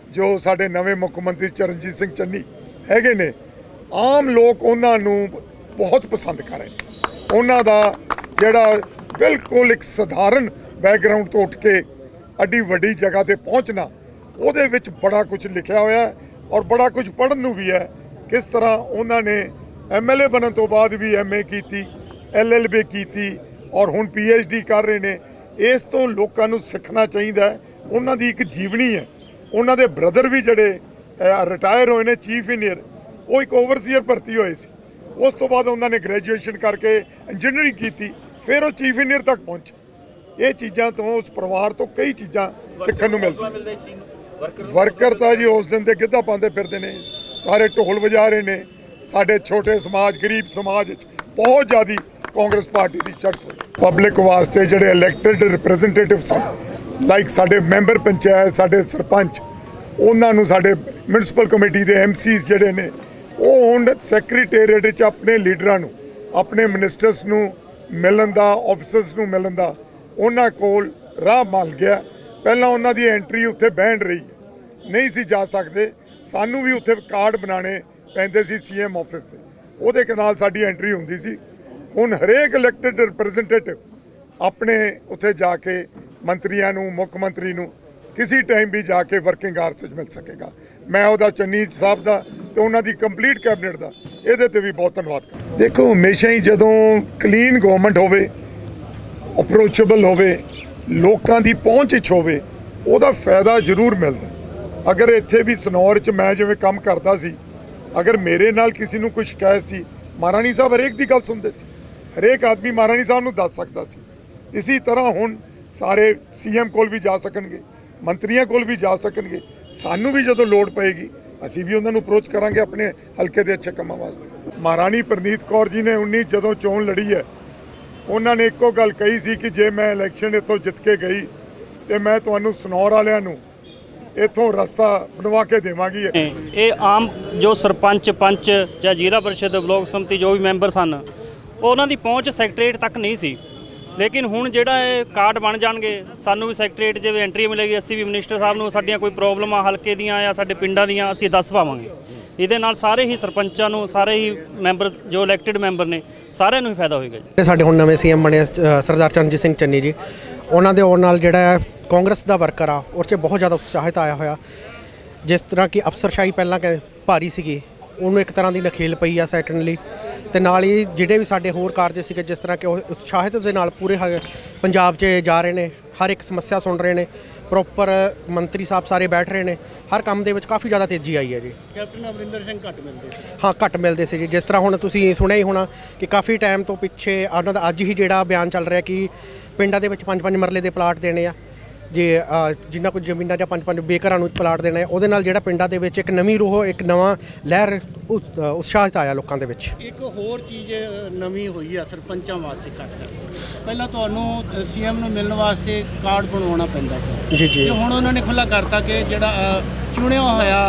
जो साडे नवे मुख मंत्री चरनजीत सिंह चन्नी हैगे ने, आम लोग उन्होंने बहुत पसंद कर रहे हैं। उन्हों का जोड़ा बिल्कुल एक सधारण बैकग्राउंड तो उठ के अड्डी वड्डी जगह पर पहुँचना, उहदे विच बड़ा कुछ लिखा हुआ है और बड़ा कुछ पढ़न नूं भी है। किस तरह उन्होंने MLA बनने तो बाद भी MA की, LLB की और हुण PhD कर रहे हैं। इस तो लोगों नूं सीखना चाहिए। उन्हां दी एक जीवनी है। उन्हां दे ब्रदर भी जड़े रिटायर होए ने चीफ इंजीनियर, वो एक ओवरसीयर भर्ती होए सी। उस तो बाद उन्होंने ग्रैजुएशन करके इंजीनियरिंग की, फिर वो चीफ इंजीनियर तक पहुंचे। ये चीज़ां तो उस परिवार तो कई चीज़ां सीखण नूं मिलदी। वर्कर तो जी उस दिन दे गिद्धा पाते फिरते हैं, सारे ढोल वजा रहे हैं। साडे छोटे समाज गरीब समाज बहुत ज़्यादा कांग्रेस पार्टी की चढ़त हुई। पब्लिक वास्ते जिहड़े इलैक्टेड रिप्रैजेंटेटिव्स लाइक साडे मैंबर पंचायत, साडे सरपंच, उन्होंने साडे म्यूनसिपल कमेटी के MCs जिहड़े ने, वो हुण सैक्रेटेरिएट अपने लीडरां नूं, अपने मिनिस्टर्स नूं मिलन दा, ऑफिसर्स नूं मिलन दा उन्हां कोल राह मल गया। पहला उन्हां दी एंट्री उत्थे बैंड रही है, नहीं सी जा सकते। सानू भी उत्थे कार्ड बनाने पैंदे सी CM ऑफिस से, उहदे नाल साडी एंट्री हुंदी सी। हुण हरेक इलैक्टेड रिप्रैजेंटेटिव अपने उत्थे जाके मंत्रियों नूं, मुख मंत्री नूं किसी टाइम भी जाके वर्किंग आवर्स मिल सकेगा। मैं उहदा चन्नी साहब दा ते उन्हां दी कंप्लीट कैबिनेट दा इहदे ते भी बहुत धन्नवाद करदा। देखो हमेशा ही जदों क्लीन गवर्नमेंट होवे, अप्रोचेबल होवे, लोकां दी पहुंच विच होवे, उहदा फायदा जरूर मिलदा। अगर इत्थे भी सनौर च मैं जिवें काम करदा सी, अगर मेरे नाल किसी नूं कोई शिकायत सी, महाराणी साहब हरेक दी गल सुनदे सी, हरेक आदमी महाराणी साहब नूं दस सकदा सी। इसी तरह हुण सारे CM कोल भी जा सकणगे, मंत्रियों कोल भी जा सकणगे। सानू भी जदों लोड़ पएगी असीं भी उन्हां नूं अप्रोच करांगे अपने हल्के दे अच्छे कामां वास्ते। महाराणी परनीत कौर जी ने 19 जदों चोण लड़ी है, उन्होंने एको गल कही सी कि जे मैं इलैक्शन इत्थों जित के गई तो मैं तुहानूं सनौर वालिआं नूं इत्थों रस्ता बनवा के देवांगी। ये आम जो सरपंच पंच या जिला परिषद ब्लॉक समिति जो भी मैंबर सन, उन्हां दी पहुँच सैकटरीएट तक नहीं सी। लेकिन हुण जिहड़ा कार्ड बन जाणगे, सानू भी सैकटरीएट जे एंट्री मिलेगी, असीं भी मिनिस्टर साहब नूं साडीआं कोई प्रॉब्लम आ हल्के दीआं या साडे पिंडां दीआं असीं दस पावांगे। ਇਹਦੇ ਨਾਲ ਸਾਰੇ ਹੀ ਸਰਪੰਚਾਂ ਨੂੰ, ਸਾਰੇ ਹੀ ਮੈਂਬਰ ਜੋ ਇਲੈਕਟਿਡ ਮੈਂਬਰ ਨੇ, ਸਾਰਿਆਂ ਨੂੰ ਹੀ ਫਾਇਦਾ ਹੋਏਗਾ ਜੀ। ਸਾਡੇ ਹੁਣ ਨਵੇਂ CM ਬਣੇ ਸਰਦਾਰ ਚਰਨਜੀਤ ਸਿੰਘ ਚੰਨੀ ਜੀ, ਉਹਨਾਂ ਦੇ ਆਉਣ ਨਾਲ ਜਿਹੜਾ ਕਾਂਗਰਸ ਦਾ ਵਰਕਰ ਆ ਉਹ 'ਚ ਬਹੁਤ ਜ਼ਿਆਦਾ ਉਤਸ਼ਾਹਿਤ ਆਇਆ ਹੋਇਆ। ਜਿਸ ਤਰ੍ਹਾਂ ਕਿ ਅਫਸਰਸ਼ਾਹੀ ਪਹਿਲਾਂ ਭਾਰੀ ਸੀਗੀ, ਉਹਨੂੰ ਇੱਕ ਤਰ੍ਹਾਂ ਦੀ ਨਖੇਲ ਪਈ ਆ ਸੈਕੰਡਲੀ, ਅਤੇ ਨਾਲ ਹੀ ਜਿਹੜੇ ਵੀ ਸਾਡੇ ਹੋਰ ਕਾਰਜ ਸੀਗੇ, ਜਿਸ ਤਰ੍ਹਾਂ ਕਿ ਉਹ ਉਤਸ਼ਾਹਿਤ ਦੇ ਨਾਲ ਪੂਰੇ ਪੰਜਾਬ 'ਚ ਜਾ ਰਹੇ ਨੇ, ਹਰ ਇੱਕ ਸਮੱਸਿਆ ਸੁਣ ਰਹੇ ਨੇ, ਪ੍ਰੋਪਰ ਮੰਤਰੀ ਸਾਹਿਬ ਸਾਰੇ ਬੈਠ ਰਹੇ ਨੇ, हर काम दे विच काफ़ी ज़्यादा तेज़ी आई है जी। कैप्टन अमरिंदर सिंह घट मिलते सी, हाँ घट मिलते सी जी। जिस तरह हुण तुसीं सुनिया ही होना कि काफ़ी टाइम तो पिछे उन्हां दा अज ही जिहड़ा बयान चल रहा कि पिंडां दे विच 5-5 मरले दे प्लाट देने आ, जे जिन्ना कुछ जमीनां ਜਾਂ 5-5 बेघरां नूं प्लाट देना, ਉਹਦੇ ਨਾਲ ਜਿਹੜਾ ਪਿੰਡਾਂ ਦੇ ਵਿੱਚ ਇੱਕ ਨਵੀਂ ਰੂਹ, ਇੱਕ ਨਵਾਂ ਲਹਿਰ ਉਤਸ਼ਾਹਿਤ ਆਇਆ ਲੋਕਾਂ ਦੇ ਵਿੱਚ। ਇੱਕ ਹੋਰ ਚੀਜ਼ ਨਵੀਂ ਹੋਈ ਆ ਸਰਪੰਚਾਂ ਵਾਸਤੇ, ਖਾਸ ਕਰਕੇ ਪਹਿਲਾਂ ਤੁਹਾਨੂੰ CM ਨੂੰ ਮਿਲਣ ਵਾਸਤੇ ਕਾਰਡ ਬਣਵਾਉਣਾ ਪੈਂਦਾ ਸੀ ਜੀ ਜੀ, ਤੇ ਹੁਣ ਉਹਨਾਂ ਨੇ ਖੁੱਲ੍ਹਾ ਕਰਤਾ ਕਿ ਜਿਹੜਾ ਚੁਣਿਆ ਹੋਇਆ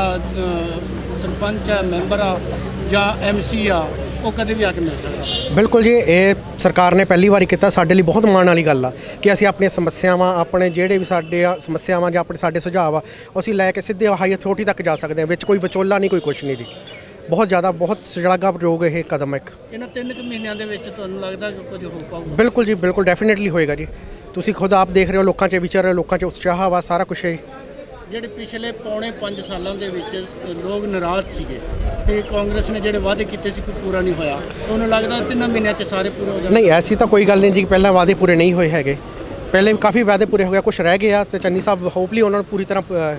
ਸਰਪੰਚ ਆ, ਮੈਂਬਰ ਆ ਜਾਂ MC ਆ, ਉਹ ਕਦੇ ਵੀ ਆ ਕੇ ਮਿਲ ਸਕਦਾ। ਬਿਲਕੁਲ ਜੀ, ਇਹ ਸਰਕਾਰ ਨੇ ਪਹਿਲੀ ਵਾਰੀ ਕੀਤਾ। ਸਾਡੇ ਲਈ ਬਹੁਤ ਮਾਣ ਵਾਲੀ ਗੱਲ ਆ ਕਿ ਅਸੀਂ ਆਪਣੀਆਂ ਸਮੱਸਿਆਵਾਂ, ਆਪਣੇ ਜਿਹੜੇ ਵੀ ਸਾਡੇ ਸਮੱਸਿਆਵਾਂ ਜਾਂ ਸਾਡੇ ਸੁਝਾਅ ਆ, ਅਸੀਂ ਲੈ ਕੇ ਸਿੱਧੇ ਹਾਈ ਅਥਾਰਟੀ ਤੱਕ ਜਾ ਸਕਦੇ ਹਾਂ, ਵਿੱਚ ਕੋਈ ਵਿਚੋਲਾ ਨਹੀਂ, ਕੋਈ ਕੁਛ ਨਹੀਂ ਜੀ। ਬਹੁਤ ਜ਼ਿਆਦਾ, ਬਹੁਤ ਸ਼ਲਾਘਾਯੋਗ ਇਹ ਕਦਮ ਇੱਕ। ਇਹਨਾਂ 3 ਮਹੀਨਿਆਂ ਦੇ ਵਿੱਚ ਤੁਹਾਨੂੰ ਲੱਗਦਾ ਕਿ ਕੁਝ ਹੋ ਪਾਊਗਾ? ਬਿਲਕੁਲ ਜੀ, ਬਿਲਕੁਲ ਡੈਫੀਨੇਟਲੀ ਹੋਏਗਾ ਜੀ। ਤੁਸੀਂ ਖੁਦ ਆਪ ਦੇਖ ਰਹੇ ਹੋ, ਲੋਕਾਂ 'ਚ ਵਿਚਰ ਰਹੇ, ਲੋਕਾਂ 'ਚ ਉਤਸ਼ਾਹ ਵਾ, ਸਾਰਾ ਕੁਛ ਹੈ। ਜਿਹੜੇ ਪਿਛਲੇ ਪੌਣੇ 5 ਸਾਲਾਂ ਦੇ ਵਿੱਚ ਲੋਕ ਨਾਰਾਜ਼ ਸੀਗੇ ਕਿ ਕਾਂਗਰਸ ਨੇ ਜਿਹੜੇ ਵਾਅਦੇ ਕੀਤੇ ਸੀ ਕੋਈ ਪੂਰਾ ਨਹੀਂ ਹੋਇਆ, ਉਹਨੂੰ ਲੱਗਦਾ 3 ਮਹੀਨਿਆਂ 'ਚ ਸਾਰੇ ਪੂਰੇ ਹੋ ਜਾਣਗੇ? ਨਹੀਂ, ਐਸੀ ਤਾਂ ਕੋਈ ਗੱਲ ਨਹੀਂ ਜੀ। ਪਹਿਲਾਂ ਵਾਅਦੇ ਪੂਰੇ ਨਹੀਂ ਹੋਏ ਹੈਗੇ, ਪਹਿਲੇ ਕਾਫੀ ਵਾਅਦੇ ਪੂਰੇ ਹੋ ਗਏ, ਕੁਛ ਰਹਿ ਗਏ ਆ, ਅਤੇ ਚੰਨੀ ਸਾਹਿਬ ਹੋਪਲੀ ਉਹਨਾਂ ਨੂੰ ਪੂਰੀ ਤਰ੍ਹਾਂ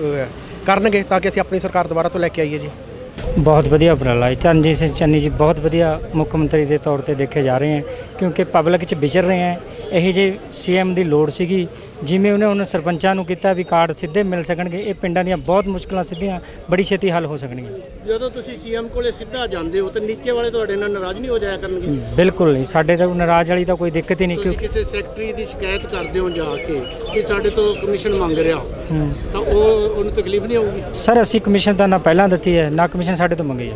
ਕਰਨਗੇ ਤਾਂ ਕਿ ਅਸੀਂ ਆਪਣੀ ਸਰਕਾਰ ਦੁਬਾਰਾ ਤੋਂ ਲੈ ਕੇ ਆਈਏ ਜੀ। बहुत वधिया उपराला है। चरणजीत सिंह चन्नी जी बहुत वधिया मुख्यमंत्री के तौर पर देखे जा रहे हैं, क्योंकि पब्लिक च विचर रहे हैं। यही जे CM की लोड़ सीगी, जिमें उन्हें सरपंचां नूं कीता भी कार्ड सीधे मिल सकणगे, ये पिंडां दीयां बहुत मुश्किलां सीधियां बड़ी छेती हल हो सकणगीਆਂ। ਜਦੋਂ ਤੁਸੀਂ CM ਕੋਲੇ ਸਿੱਧਾ ਜਾਂਦੇ ਹੋ ਤਾਂ ਨੀਚੇ ਵਾਲੇ ਤੁਹਾਡੇ ਨਾਲ ਨਾਰਾਜ਼ ਨਹੀਂ ਹੋ ਜਾਇਆ ਕਰਨਗੇ? ਬਿਲਕੁਲ ਨਹੀਂ, ਸਾਡੇ ਤਾਂ ਨਾਰਾਜ਼ ਵਾਲੀ ਤਾਂ ਕੋਈ ਦਿੱਕਤ ਹੀ ਨਹੀਂ। ਕਿਉਂਕਿ ਕਿਸੇ ਸੈਕਟਰੀ ਦੀ ਸ਼ਿਕਾਇਤ ਕਰਦੇ ਹੋ ਜਾ ਕੇ ਕਿ ਸਾਡੇ ਤੋਂ ਕਮਿਸ਼ਨ ਮੰਗ ਰਿਹਾ, ਤਾਂ ਉਹਨੂੰ ਤਕਲੀਫ ਨਹੀਂ ਆਊਗੀ? ਸਰ ਅਸੀਂ ਕਮਿਸ਼ਨ ਤਾਂ ਨਾ ਪਹਿਲਾਂ ਦਿੱਤੀ ਹੈ, ਨਾ ਕਮਿਸ਼ਨ ਸਾਡੇ ਤੋਂ ਮੰਗੀ ਹੈ।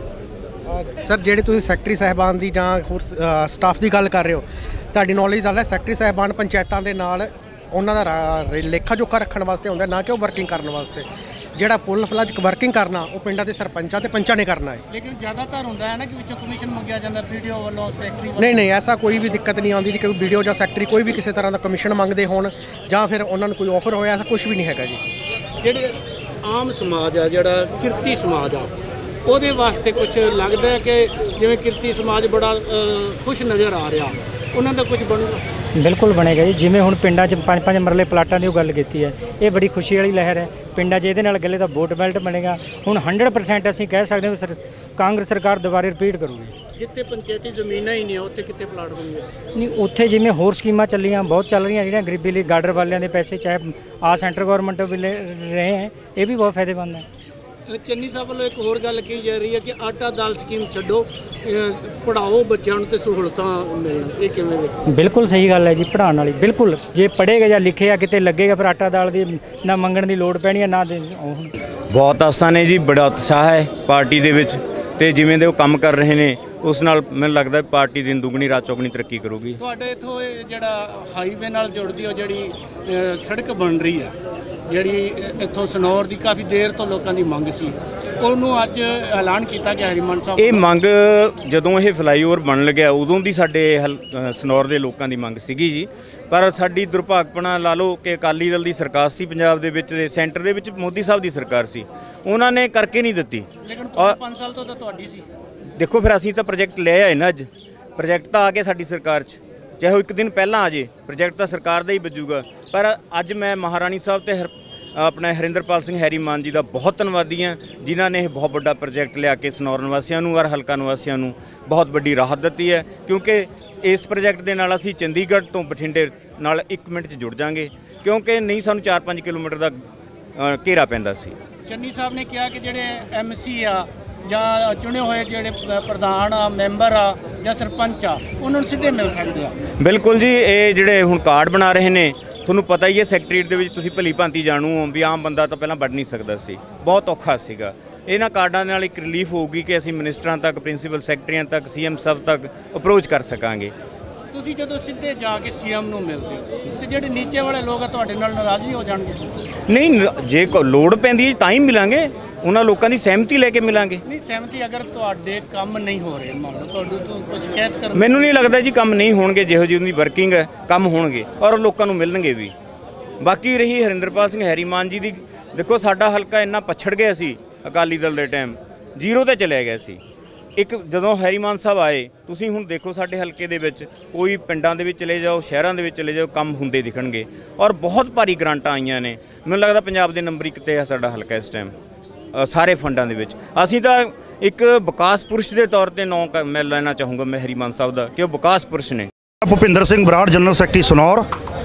ਸਰ ਜਿਹੜੇ ਤੁਸੀਂ ਸੈਕਟਰੀ ਸਾਹਿਬਾਨ ਦੀ ਜਾਂ ਹੋਰ ਸਟਾਫ ਦੀ ਗੱਲ ਕਰ ਰਹੇ ਹੋ, ਤੁਹਾਡੀ ਨੌਲੇਜ ਦਾ ਹੈ ਸੈਕਟਰੀ ਸਾਹਿਬਾਨ ਪੰਚਾਇਤਾਂ ਦੇ ਨਾਲ ਉਹਨਾਂ ਦਾ ਲੇਖਾ ਜੋਖਾ ਰੱਖਣ ਵਾਸਤੇ ਹੁੰਦਾ, ਨਾ ਕਿ ਉਹ ਵਰਕਿੰਗ ਕਰਨ ਵਾਸਤੇ। ਜਿਹੜਾ ਪੁਲ ਫਲੱਜ ਵਰਕਿੰਗ ਕਰਨਾ ਉਹ ਪਿੰਡਾਂ ਦੇ ਸਰਪੰਚਾਂ ਤੇ ਪੰਚਾਂ ਨੇ ਕਰਨਾ ਹੈ। ਲੇਕਿਨ ਜ਼ਿਆਦਾਤਰ ਹੁੰਦਾ ਹੈ ਨਾ ਕਿ ਵਿੱਚੋਂ ਕਮਿਸ਼ਨ ਮੰਗਿਆ ਜਾਂਦਾ ਵੀਡੀਓ ਵੱਲੋਂ, ਸੈਕਟਰੀ ਵੱਲੋਂ। ਨਹੀਂ ਐਸਾ ਕੋਈ ਵੀ ਦਿੱਕਤ ਨਹੀਂ ਆਉਂਦੀ ਜੀ ਕਿ ਵੀਡੀਓ ਜਾਂ ਸੈਕਟਰੀ ਕੋਈ ਵੀ ਕਿਸੇ ਤਰ੍ਹਾਂ ਦਾ ਕਮਿਸ਼ਨ ਮੰਗਦੇ ਹੋਣ ਜਾਂ ਫਿਰ ਉਹਨਾਂ ਨੂੰ ਕੋਈ ਆਫਰ ਹੋਇਆ, ਐਸਾ ਕੁਝ ਵੀ ਨਹੀਂ ਹੈਗਾ ਜੀ। ਜਿਹੜੇ ਆਮ ਸਮਾਜ ਆ, ਜਿਹੜਾ ਕਿਰਤੀ ਸਮਾਜ ਆ, ਉਹਦੇ ਵਾਸਤੇ ਕੁਝ ਲੱਗਦਾ ਹੈ ਕਿ ਜਿਵੇਂ ਕਿਰਤੀ ਸਮਾਜ ਬੜਾ ਖੁਸ਼ ਨਜ਼ਰ ਆ ਰਿਹਾ, ਉਹਨਾਂ ਦਾ ਕੁਝ ਬਣੂਗਾ? ਬਿਲਕੁਲ ਬਣੇਗਾ ਜੀ। ਜਿਵੇਂ ਹੁਣ ਪਿੰਡਾਂ 'ਚ 5-5 ਮਰਲੇ ਪਲਾਟਾਂ ਦੀ ਉਹ ਗੱਲ ਕੀਤੀ ਹੈ, ਇਹ ਬੜੀ ਖੁਸ਼ੀ ਵਾਲੀ ਲਹਿਰ ਹੈ ਪਿੰਡਾਂ 'ਚ। ਇਹਦੇ ਨਾਲ ਗੱਲੇ ਦਾ ਵੋਟ ਬੈਲਟ ਬਣੇਗਾ। ਹੁਣ 100% ਅਸੀਂ ਕਹਿ ਸਕਦੇ ਹਾਂ ਕਿ ਕਾਂਗਰਸ ਸਰਕਾਰ ਦੁਬਾਰੇ ਰਿਪੀਟ ਕਰੂਗੀ। ਜਿੱਥੇ ਪੰਚਾਇਤੀ ਜ਼ਮੀਨਾਂ ਹੀ ਨਹੀਂ, ਉੱਥੇ ਕਿੱਥੇ ਪਲਾਟ ਬਣੂਗੇ? ਨਹੀਂ, ਉੱਥੇ ਜਿਵੇਂ ਹੋਰ ਸਕੀਮਾਂ ਚੱਲੀਆਂ, ਬਹੁਤ ਚੱਲ ਰਹੀਆਂ, ਜਿਹੜੀਆਂ ਗਰੀਬੀ ਲਈ ਗਾਰਡਰ ਵਾਲਿਆਂ ਦੇ ਪੈਸੇ ਚਾਹੇ ਸੈਂਟਰ ਗਵਰਨਮੈਂਟ ਵੀ ਲੈ ਰਹੇ ਹੈ, ਇਹ ਵੀ ਬਹੁਤ ਫਾਇਦੇਮੰਦ ਹੈ। ਚੰਨੀ ਸਾਹਿਬ ਵੱਲੋਂ ਇੱਕ ਹੋਰ ਗੱਲ ਕਹੀ ਜਾ ਰਹੀ ਹੈ ਕਿ ਆਟਾ ਦਾਲ ਸਕੀਮ ਛੱਡੋ, ਪੜ੍ਹਾਓ ਬੱਚਿਆਂ ਨੂੰ ਤੇ ਸਹੂਲਤਾਂ ਮਿਲਣ, ਇਹ ਕਿਵੇਂ ਵੇਖਦੇ? ਬਿਲਕੁਲ ਸਹੀ ਗੱਲ ਹੈ ਜੀ, ਪੜ੍ਹਾਉਣ ਵਾਲੀ ਬਿਲਕੁਲ। ਜੇ ਪੜ੍ਹੇਗਾ ਜਾਂ ਲਿਖੇਗਾ ਕਿਤੇ ਲੱਗੇਗਾ, ਫਿਰ ਆਟਾ ਦਾਲ ਦੀ ਨਾ ਮੰਗਣ ਦੀ ਲੋੜ ਪੈਣੀ ਹੈ ਨਾ ਬਹੁਤ ਆਸਾਂ ਨੇ ਜੀ, ਬੜਾ ਉਤਸ਼ਾਹ ਹੈ ਪਾਰਟੀ ਦੇ ਵਿੱਚ, ਤੇ ਜਿਵੇਂ ਦੇ ਉਹ ਕੰਮ ਕਰ ਰਹੇ ਨੇ ਉਸ ਨਾਲ ਮੈਨੂੰ ਲੱਗਦਾ ਪਾਰਟੀ ਦਿਨ ਦੁਗਣੀ ਰਾਤ ਚੌਗਣੀ ਤਰੱਕੀ ਕਰੂਗੀ। ਤੁਹਾਡੇ ਇੱਥੋਂ ਇਹ ਜਿਹੜਾ ਹਾਈਵੇ ਨਾਲ ਜੁੜਦੀ ਉਹ ਜਿਹੜੀ ਸੜਕ ਬਣ ਰਹੀ ਹੈ, ਜਿਹੜੀ ਇੱਥੋਂ ਸਨੌਰ ਦੀ ਕਾਫੀ ਦੇਰ ਤੋਂ ਲੋਕਾਂ ਦੀ ਮੰਗ ਸੀ, ਉਹਨੂੰ ਅੱਜ ਐਲਾਨ ਕੀਤਾ ਗਿਆ ਹਰੀਮਨ ਸਾਹਿਬ। ਇਹ ਮੰਗ ਜਦੋਂ ਇਹ ਫਲਾਈਓਵਰ ਬਣਨ ਲੱਗਿਆ ਉਦੋਂ ਦੀ ਸਾਡੇ ਸਨੌਰ ਦੇ ਲੋਕਾਂ ਦੀ ਮੰਗ ਸੀਗੀ ਜੀ, ਪਰ ਸਾਡੀ ਦੁਰਭਾਗਪਣਾ ਲਾ ਲਓ ਕਿ ਅਕਾਲੀ ਦਲ ਦੀ ਸਰਕਾਰ ਸੀ ਪੰਜਾਬ ਦੇ ਵਿੱਚ, ਸੈਂਟਰ ਦੇ ਵਿੱਚ ਮੋਦੀ ਸਾਹਿਬ ਦੀ ਸਰਕਾਰ ਸੀ, ਉਹਨਾਂ ਨੇ ਕਰਕੇ ਨਹੀਂ ਦਿੱਤੀ। ਲੇਕਿਨ 5 ਸਾਲ ਤੋਂ ਤਾਂ ਤੁਹਾਡੀ ਸੀ। ਦੇਖੋ ਫਿਰ ਅਸੀਂ ਤਾਂ ਪ੍ਰੋਜੈਕਟ ਲੈ ਆਏ ਨਾ, ਅੱਜ ਪ੍ਰੋਜੈਕਟ ਤਾਂ ਆ ਗਿਆ ਸਾਡੀ ਸਰਕਾਰ 'ਚ, ਚਾਹੇ ਉਹ ਇੱਕ ਦਿਨ ਪਹਿਲਾਂ ਆ ਜੇ, ਪ੍ਰੋਜੈਕਟ ਤਾਂ ਸਰਕਾਰ ਦਾ ਹੀ ਵੱਜੂਗਾ। ਪਰ ਅੱਜ ਮੈਂ ਮਹਾਰਾਣੀ ਸਾਹਿਬ ਤੇ ਆਪਣੇ ਹਰਿੰਦਰਪਾਲ ਸਿੰਘ ਹੈਰੀਮਾਨ ਜੀ ਦਾ ਬਹੁਤ ਧੰਨਵਾਦੀ ਹਾਂ, ਜਿਨ੍ਹਾਂ ਨੇ ਇਹ ਬਹੁਤ ਵੱਡਾ ਪ੍ਰੋਜੈਕਟ ਲਿਆ ਕੇ ਸਨੌਰ ਨਿਵਾਸੀਆਂ ਨੂੰ ਔਰ ਹਲਕਾ ਨਿਵਾਸੀਆਂ ਨੂੰ ਬਹੁਤ ਵੱਡੀ ਰਾਹਤ ਦਿੱਤੀ ਹੈ, ਕਿਉਂਕਿ ਇਸ ਪ੍ਰੋਜੈਕਟ ਦੇ ਨਾਲ ਅਸੀਂ ਚੰਡੀਗੜ੍ਹ ਤੋਂ ਬਠਿੰਡੇ ਨਾਲ 1 ਮਿੰਟ 'ਚ ਜੁੜ ਜਾਵਾਂਗੇ, ਕਿਉਂਕਿ ਨਹੀਂ ਸਾਨੂੰ 4-5 ਕਿਲੋਮੀਟਰ ਦਾ ਘੇਰਾ ਪੈਂਦਾ ਸੀ। ਚੰਨੀ ਸਾਹਿਬ ਨੇ ਕਿਹਾ ਕਿ ਜਿਹੜੇ MC ਆ ਜਾਂ ਚੁਣੇ ਹੋਏ ਜਿਹੜੇ ਪ੍ਰਧਾਨ ਆ, ਮੈਂਬਰ ਆ ਜਾਂ ਸਰਪੰਚ ਆ, ਉਹਨਾਂ ਨੂੰ ਸਿੱਧੇ ਮਿਲ ਸਕਦੇ ਆ। ਬਿਲਕੁਲ ਜੀ, ਇਹ ਜਿਹੜੇ ਹੁਣ ਕਾਰਡ ਬਣਾ ਰਹੇ ਨੇ, ਤੁਹਾਨੂੰ ਪਤਾ ਹੀ ਹੈ ਸੈਕਟਰੀਏਟ ਦੇ ਵਿੱਚ ਤੁਸੀਂ ਭਲੀ ਭਾਂਤੀ ਜਾਣੂ ਹੋ ਵੀ ਆਮ ਬੰਦਾ ਤਾਂ ਪਹਿਲਾਂ ਵੜ ਨਹੀਂ ਸਕਦਾ ਸੀ, ਬਹੁਤ ਔਖਾ ਸੀਗਾ। ਇਹਨਾਂ ਕਾਰਡਾਂ ਨਾਲ ਇੱਕ ਰਿਲੀਫ ਹੋਊਗੀ ਕਿ ਅਸੀਂ ਮਿਨਿਸਟਰਾਂ ਤੱਕ, ਪ੍ਰਿੰਸੀਪਲ ਸੈਕਟਰੀਆਂ ਤੱਕ, CM ਸਾਹਿਬ ਤੱਕ ਅਪਰੋਚ ਕਰ ਸਕਾਂਗੇ। ਤੁਸੀਂ ਜਦੋਂ ਸਿੱਧੇ ਜਾ ਕੇ CM ਨੂੰ ਮਿਲਦੇ ਹੋ ਤੇ ਜਿਹੜੇ ਨੀਚੇ ਵਾਲੇ ਲੋਕ ਆ ਤੁਹਾਡੇ ਨਾਲ ਨਾਰਾਜ਼ ਨਹੀਂ ਹੋ ਜਾਣਗੇ? ਨਹੀਂ, ਜੇ ਲੋੜ ਪੈਂਦੀ ਤਾਂ ਹੀ ਮਿਲਾਂਗੇ, ਉਹਨਾਂ ਲੋਕਾਂ ਦੀ ਸਹਿਮਤੀ ਲੈ ਕੇ ਮਿਲਾਂਗੇ। ਨਹੀਂ, ਸਹਿਮਤੀ ਅਗਰ ਤੁਹਾਡੇ ਕੰਮ ਨਹੀਂ ਹੋ ਰਹੇ, ਮੰਨ ਲਓ ਤੁਹਾਡੇ ਤੋਂ ਕੋਈ ਸ਼ਿਕਾਇਤ ਕਰਨ, ਮੈਨੂੰ ਨਹੀਂ ਲੱਗਦਾ ਜੀ ਕੰਮ ਨਹੀਂ ਹੋਣਗੇ, ਜਿਹੋ ਜਿਹੀ ਉਹਦੀ ਵਰਕਿੰਗ ਹੈ ਕੰਮ ਹੋਣਗੇ ਔਰ ਲੋਕਾਂ ਨੂੰ ਮਿਲਣਗੇ ਵੀ। ਬਾਕੀ ਰਹੀ ਹਰਿੰਦਰਪਾਲ ਸਿੰਘ ਹੈਰੀਮਾਨ ਜੀ ਦੀ, ਦੇਖੋ ਸਾਡਾ ਹਲਕਾ ਇੰਨਾ ਪਛੜ ਗਿਆ ਸੀ ਅਕਾਲੀ ਦਲ ਦੇ ਟਾਈਮ, 0 ਤੇ ਚਲਿਆ ਗਿਆ ਸੀ। ਇੱਕ ਜਦੋਂ ਹੈਰੀਮਾਨ ਸਾਹਿਬ ਆਏ, ਤੁਸੀਂ ਹੁਣ ਦੇਖੋ ਸਾਡੇ ਹਲਕੇ ਦੇ ਵਿੱਚ ਕੋਈ ਪਿੰਡਾਂ ਦੇ ਵਿੱਚ ਚਲੇ ਜਾਓ, ਸ਼ਹਿਰਾਂ ਦੇ ਵਿੱਚ ਚਲੇ ਜਾਓ, ਕੰਮ ਹੁੰਦੇ ਦਿਖਣਗੇ ਔਰ ਬਹੁਤ ਭਾਰੀ ਗ੍ਰਾਂਟਾਂ ਆਈਆਂ ਨੇ। ਮੈਨੂੰ ਲੱਗਦਾ ਪੰਜਾਬ ਦੇ ਨੰਬਰ 1 ਤੇ ਹੈ ਸਾਡਾ ਹਲਕਾ ਇਸ ਟਾਈਮ ਸਾਰੇ ਫੰਡਾਂ ਦੇ ਵਿੱਚ। ਅਸੀਂ ਤਾਂ ਇੱਕ ਵਿਕਾਸ ਪੁਰਸ਼ ਦੇ ਤੌਰ ਤੇ ਨਾਂ ਮੈਂ ਲੈਣਾ ਚਾਹੂँगा ਮੈਂ ਹਰੀਮਾਨ ਸਾਹਿਬ ਦਾ, कि वो विकास पुरुष ने। Bhupinder Singh Brar, general secretary Sanaur.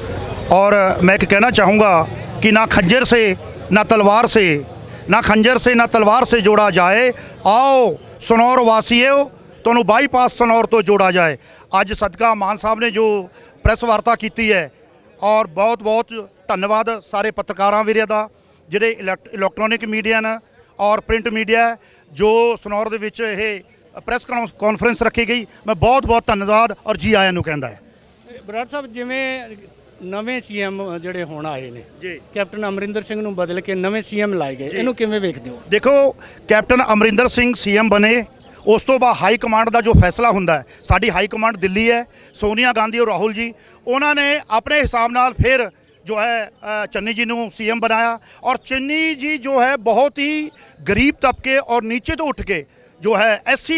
और मैं एक कहना चाहूँगा कि ना खंजर से ना तलवार से, ना खंजर से ना तलवार से जोड़ा जाए, आओ सनौर वासियों ਤੁਹਾਨੂੰ ਬਾਈਪਾਸ ਸਨੌਰ ਤੋਂ ਜੋੜਾ ਜਾਏ। ਅੱਜ ਸਦਕਾ ਮਾਨ ਸਾਹਿਬ ਨੇ ਜੋ ਪ੍ਰੈਸ ਵਾਰਤਾ ਕੀਤੀ ਹੈ, ਔਰ ਬਹੁਤ ਬਹੁਤ ਧੰਨਵਾਦ ਸਾਰੇ ਪੱਤਰਕਾਰਾਂ ਵੀਰਾਂ ਦਾ, ਜਿਹੜੇ ਇਲੈਕਟ੍ਰੋਨਿਕ ਮੀਡੀਆ ਨੇ ਔਰ ਪ੍ਰਿੰਟ ਮੀਡੀਆ ਜੋ ਸਨੌਰ ਦੇ ਵਿੱਚ ਇਹ ਪ੍ਰੈਸ ਕਾਨਫਰੰਸ ਰੱਖੀ ਗਈ। ਮੈਂ ਬਹੁਤ ਬਹੁਤ ਧੰਨਵਾਦ ਔਰ ਜੀ ਆਇਆਂ ਨੂੰ ਕਹਿੰਦਾ ਹੈ। ਬਰਾੜ ਸਾਹਿਬ, ਜਿਵੇਂ ਨਵੇਂ CM ਜਿਹੜੇ ਹੁਣ ਆਏ ਨੇ ਜੀ, ਕੈਪਟਨ ਅਮਰਿੰਦਰ ਸਿੰਘ ਨੂੰ ਬਦਲ ਕੇ ਨਵੇਂ CM ਲਾਏ ਗਏ, ਇਹਨੂੰ ਕਿਵੇਂ ਵੇਖਦੇ ਹੋ? ਦੇਖੋ, ਕੈਪਟਨ ਅਮਰਿੰਦਰ ਸਿੰਘ CM ਬਣੇ, ਉਸ ਤੋਂ ਬਾਅਦ ਹਾਈ ਕਮਾਂਡ ਦਾ ਜੋ ਫੈਸਲਾ ਹੁੰਦਾ ਹੈ, ਸਾਡੀ ਹਾਈ ਕਮਾਂਡ ਦਿੱਲੀ ਹੈ, ਸੋਨੀਆ ਗਾਂਧੀ और ਰਾਹੁਲ ਜੀ, ਉਹਨਾਂ ਨੇ ਆਪਣੇ ਹਿਸਾਬ ਨਾਲ ਫਿਰ जो है चन्नी जी ਨੂੰ CM बनाया। और चन्नी जी जो है बहुत ही गरीब तबके और नीचे तो उठ के जो है SC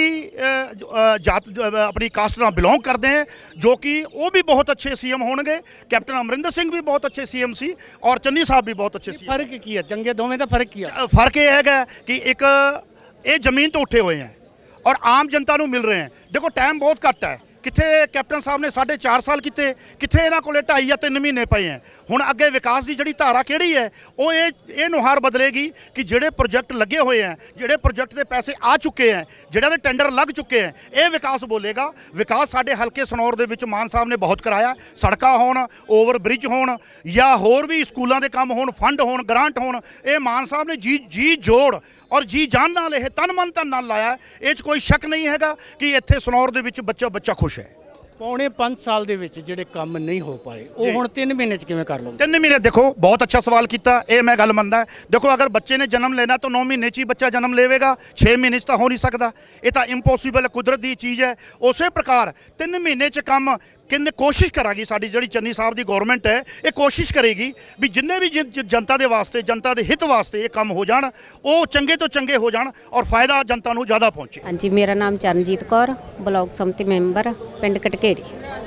जात अपनी कास्ट ਨਾਲ बिलोंग करते हैं, जो कि वो भी बहुत अच्छे CM होंगे। कैप्टन अमरिंदर सिंह भी बहुत अच्छे CM सी और चन्नी साहब भी बहुत अच्छे CM। फर्क की है चंगे दोवें का? फर्क की है? फर्क ये है कि एक ये जमीन तो उठे हुए हैं और आम जनता ਨੂੰ मिल रहे हैं। देखो टाइम बहुत घट है, कितने कैप्टन साहब ने 4.5 साल किते, कितने इन्हों को 2.5 या 3 महीने पे हैं। हुण अगे विकास की जी धारा किहड़ी है, वो ये नुहार बदलेगी कि जिहड़े प्रोजेक्ट लगे हुए हैं, जिहड़े प्रोजेक्ट के पैसे आ चुके हैं, जिहड़े दे टेंडर लग चुके हैं, ये विकास बोलेगा। विकास साडे हल्के सनौर दे विच मान साहब ने बहुत कराया, सड़कां होण, ओवर ब्रिज होण या होर भी स्कूलों के काम होण, फंड होण, ग्रांट होण, ये मान साहब ने जी जोड़ और जी जान नाल तन मन धन नाल लाया। ये कोई शक नहीं हैगा कि इत्थे सनौर दे विच बच्चा खुश है। ਪੌਣੇ 5 ਸਾਲ ਦੇ ਵਿੱਚ ਜਿਹੜੇ ਕੰਮ ਨਹੀਂ ਹੋ ਪਾਏ ਉਹ ਹੁਣ 3 ਮਹੀਨੇ 'ਚ ਕਿਵੇਂ ਕਰ ਲਓਗੇ? 3 ਮਹੀਨੇ देखो बहुत अच्छा सवाल किया, ये मैं गल मनदा। देखो अगर बच्चे ने जन्म लेना तो 9 महीने ही बच्चा जन्म लेगा, 6 महीने तो हो नहीं सकता, ये तो इंपॉसिबल कुदरत की चीज़ है। उस प्रकार 3 महीने काम किन्ने कोशिश करागी साडी जिहड़ी चन्नी साहब की गौरमेंट है, ये कोशिश करेगी भी जिन्ने भी जनता के वास्ते, जनता के हित वास्ते ये काम हो जाण, वो चंगे तो चंगे हो जाण और फायदा जनता नूं ज़्यादा पहुँचे। हाँ जी, मेरा नाम चरणजीत कौर, ब्लॉक संमति मैंबर पिंड कटकेड़ी।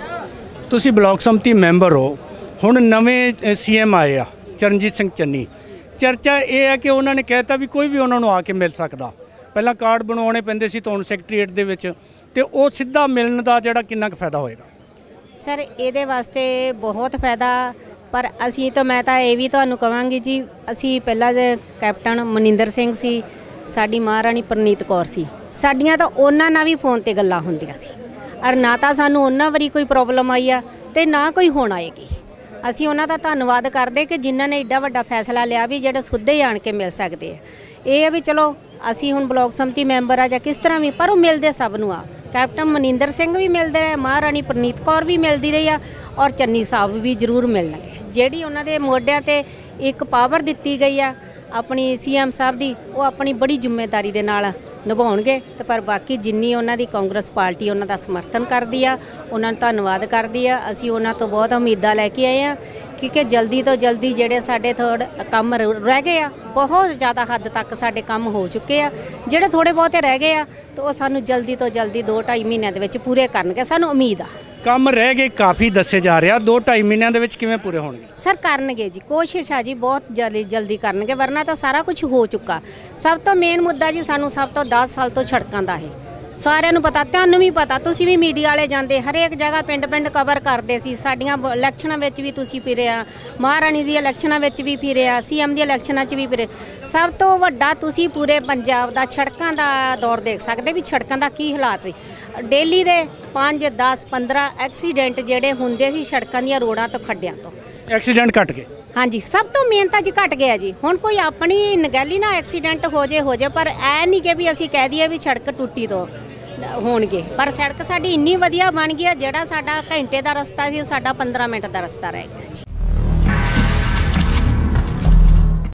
ਤੁਸੀਂ ਬਲਾਕ ਸੰਮਤੀ ਮੈਂਬਰ ਹੋ, ਹੁਣ ਨਵੇਂ ਸੀਐਮ ਆਏ ਆ ਚਰਨਜੀਤ ਸਿੰਘ ਚੰਨੀ। ਚਰਚਾ ਇਹ ਹੈ ਕਿ ਉਹਨਾਂ ਨੇ ਕਹਿਤਾ ਵੀ ਕੋਈ ਵੀ ਉਹਨਾਂ ਨੂੰ ਆ ਕੇ ਮਿਲ ਸਕਦਾ। ਪਹਿਲਾਂ ਕਾਰਡ ਬਣਵਾਉਣੇ ਪੈਂਦੇ ਸੀ, ਤਾਂ ਹੁਣ ਸੈਕਟਰੀਏਟ ਦੇ ਵਿੱਚ, ਤੇ ਉਹ ਸਿੱਧਾ ਮਿਲਣ ਦਾ ਜਿਹੜਾ ਕਿੰਨਾ ਕੁ ਫਾਇਦਾ ਹੋਏਗਾ? ਸਰ ਇਹਦੇ ਵਾਸਤੇ ਬਹੁਤ ਫਾਇਦਾ, ਪਰ ਅਸੀਂ ਤਾਂ ਮੈਂ ਤਾਂ ਇਹ ਵੀ ਤੁਹਾਨੂੰ ਕਹਾਂਗੀ ਜੀ, ਅਸੀਂ ਪਹਿਲਾਂ ਕੈਪਟਨ ਮਨਿੰਦਰ ਸਿੰਘ ਸੀ, ਸਾਡੀ ਮਹਾਰਾਣੀ ਪ੍ਰਨੀਤ ਕੌਰ ਸੀ, ਸਾਡੀਆਂ ਤਾਂ ਉਹਨਾਂ ਨਾਲ ਵੀ ਫੋਨ ਤੇ ਗੱਲਾਂ ਹੁੰਦੀਆਂ ਸੀ, ਔਰ ਨਾ ਤਾਂ ਸਾਨੂੰ ਉਹਨਾਂ ਵਾਰੀ ਕੋਈ ਪ੍ਰੋਬਲਮ ਆਈ ਆ ਤੇ ਨਾ ਕੋਈ ਹੁਣ ਆਏਗੀ। ਅਸੀਂ ਉਹਨਾਂ ਦਾ ਧੰਨਵਾਦ ਕਰਦੇ ਕਿ ਜਿਨ੍ਹਾਂ ਨੇ ਏਡਾ ਵੱਡਾ ਫੈਸਲਾ ਲਿਆ ਵੀ ਜਿਹੜੇ ਸਿੱਧੇ ਆਣ ਕੇ ਮਿਲ ਸਕਦੇ ਆ। ਇਹ ਹੈ ਵੀ ਚਲੋ ਅਸੀਂ ਹੁਣ ਬਲਾਕ ਸੰਮਤੀ ਮੈਂਬਰ ਆ ਜਾਂ ਕਿਸ ਤਰ੍ਹਾਂ ਵੀ, ਪਰ ਉਹ ਮਿਲਦੇ ਸਭ ਨੂੰ ਆ। ਕੈਪਟਨ ਮਨਿੰਦਰ ਸਿੰਘ ਵੀ ਮਿਲਦੇ ਰਹੇ, ਮਹਾਰਾਣੀ ਪ੍ਰਨੀਤ ਕੌਰ ਵੀ ਮਿਲਦੀ ਰਹੀ ਆ, ਔਰ ਚੰਨੀ ਸਾਹਿਬ ਵੀ ਜ਼ਰੂਰ ਮਿਲਣਗੇ। ਜਿਹੜੀ ਉਹਨਾਂ ਦੇ ਮੋਢਿਆਂ ਤੇ ਇੱਕ ਪਾਵਰ ਦਿੱਤੀ ਗਈ ਆ ਆਪਣੀ ਸੀਐਮ ਸਾਹਿਬ ਦੀ, ਉਹ ਆਪਣੀ ਬੜੀ ਜ਼ਿੰਮੇਵਾਰੀ ਦੇ ਨਾਲ ਨਿਭਾਉਣਗੇ। ਤੇ ਪਰ ਬਾਕੀ ਜਿੰਨੀ ਉਹਨਾਂ ਦੀ ਕਾਂਗਰਸ ਪਾਰਟੀ ਉਹਨਾਂ ਦਾ ਸਮਰਥਨ ਕਰਦੀ ਆ, ਉਹਨਾਂ ਨੂੰ ਧੰਨਵਾਦ ਕਰਦੀ ਆ। ਅਸੀਂ ਉਹਨਾਂ ਤੋਂ ਬਹੁਤ ਉਮੀਦਾਂ ਲੈ ਕੇ ਆਏ ਆ, ਕਿਉਂਕਿ ਜਲਦੀ ਤੋਂ ਜਲਦੀ ਜਿਹੜੇ ਸਾਡੇ ਕੰਮ ਰਹਿ ਗਏ ਆ, ਬਹੁਤ ਜ਼ਿਆਦਾ ਹੱਦ ਤੱਕ ਸਾਡੇ ਕੰਮ ਹੋ ਚੁੱਕੇ ਆ। ਜਿਹੜੇ ਥੋੜੇ ਬਹੁਤੇ ਰਹਿ ਗਏ ਆ ਤਾਂ ਉਹ ਸਾਨੂੰ ਜਲਦੀ ਤੋਂ ਜਲਦੀ 2-2.5 ਮਹੀਨਿਆਂ ਦੇ ਵਿੱਚ ਪੂਰੇ ਕਰਨਗੇ, ਸਾਨੂੰ ਉਮੀਦ ਆ। ਕੰਮ ਰਹਿ ਗਏ ਕਾਫੀ ਦੱਸੇ ਜਾ ਰਿਹਾ, 2-2.5 ਮਹੀਨਿਆਂ ਦੇ ਵਿੱਚ ਕਿਵੇਂ ਪੂਰੇ ਹੋਣਗੇ? ਸਰ ਕਰਨਗੇ ਜੀ, ਕੋਸ਼ਿਸ਼ ਆ ਜੀ, ਬਹੁਤ ਜਲਦੀ ਕਰਨਗੇ, ਵਰਨਾ ਤਾਂ ਸਾਰਾ ਕੁਝ ਹੋ ਚੁੱਕਾ। ਸਭ ਤੋਂ ਮੇਨ ਮੁੱਦਾ ਜੀ ਸਾਨੂੰ ਸਭ ਤੋਂ 10 ਸਾਲ ਤੋਂ ਸੜਕਾਂ ਦਾ ਹੈ, ਸਾਰਿਆਂ ਨੂੰ ਪਤਾ, ਤੁਹਾਨੂੰ ਵੀ ਪਤਾ, ਤੁਸੀਂ ਵੀ ਮੀਡੀਆ ਵਾਲੇ ਜਾਂਦੇ, ਹਰੇਕ ਜਗ੍ਹਾ ਪਿੰਡ ਕਵਰ ਕਰਦੇ ਸੀ। ਸਾਡੀਆਂ ਇਲੈਕਸ਼ਨਾਂ ਵਿੱਚ ਵੀ ਤੁਸੀਂ ਫਿਰਿਆ, ਮਹਾਰਾਣੀ ਦੀ ਇਲੈਕਸ਼ਨਾਂ ਵਿੱਚ ਵੀ ਫਿਰਿਆ, ਸੀਐਮ ਦੀ ਇਲੈਕਸ਼ਨਾਂ 'ਚ ਵੀ ਫਿਰੇ। ਸਭ ਤੋਂ ਵੱਡਾ ਤੁਸੀਂ ਪੂਰੇ ਪੰਜਾਬ ਦਾ ਸੜਕਾਂ ਦਾ ਦੌਰ ਦੇਖ ਸਕਦੇ ਵੀ ਸੜਕਾਂ ਦਾ ਕੀ ਹਾਲਾਤ ਸੀ। ਡੇਲੀ ਦੇ 5, 10, 15 ਐਕਸੀਡੈਂਟ ਜਿਹੜੇ ਹੁੰਦੇ ਸੀ ਸੜਕਾਂ ਦੀਆਂ ਰੋਡਾਂ ਤੋਂ, ਖੱਡਿਆਂ ਤੋਂ। ਐਕਸੀਡੈਂਟ ਘਟ ਗਏ? ਹਾਂਜੀ, ਸਭ ਤੋਂ ਮੇਨ ਤਾਂ ਜੀ ਘਟ ਗਿਆ ਜੀ। ਹੁਣ ਕੋਈ ਆਪਣੀ ਨਗੈਲੀ ਨਾਲ ਐਕਸੀਡੈਂਟ ਹੋ ਜੇ, ਪਰ ਐ ਨਹੀਂ ਕਿ ਵੀ ਅਸੀਂ ਕਹਿ ਦਈਏ ਵੀ ਸੜਕ ਟੁੱਟੀ ਤੋਂ ਹੋਣਗੇ, ਪਰ ਸੜਕ ਸਾਡੀ ਇੰਨੀ ਵਧੀਆ ਬਣ ਗਈ ਆ, ਜਿਹੜਾ ਸਾਡਾ ਘੰਟੇ ਦਾ ਰਸਤਾ ਸੀ ਸਾਡਾ 15 ਮਿੰਟ ਦਾ ਰਸਤਾ ਰਹਿ ਗਿਆ ਜੀ।